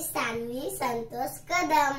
Sanvi Santosh Kadam.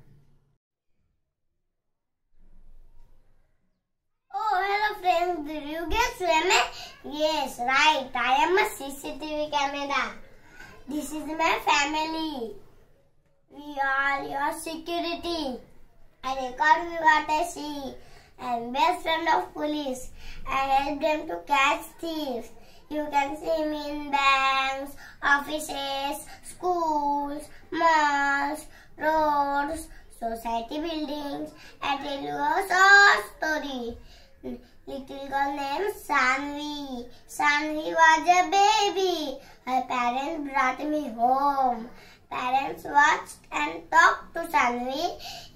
Oh, hello friends. Did you guess who am I? Yes, right. I am a CCTV camera. This is my family. We are your security. I record what I see. I am best friend of police. I help them to catch thieves. You can see me in banks, offices, schools, malls, roads, society buildings. I tell you a short story. Little girl named Sanvi. Sanvi was a baby. Her parents brought me home. Parents watched and talked to Sanvi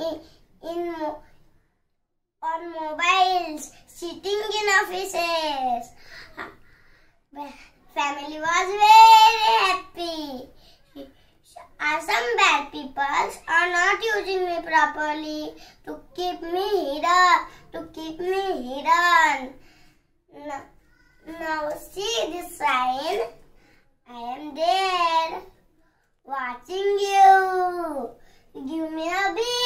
on mobiles, sitting in offices. Family was very happy. Some bad people are not using me properly to keep me hidden. Now see this sign. I am there, watching you. Give me a big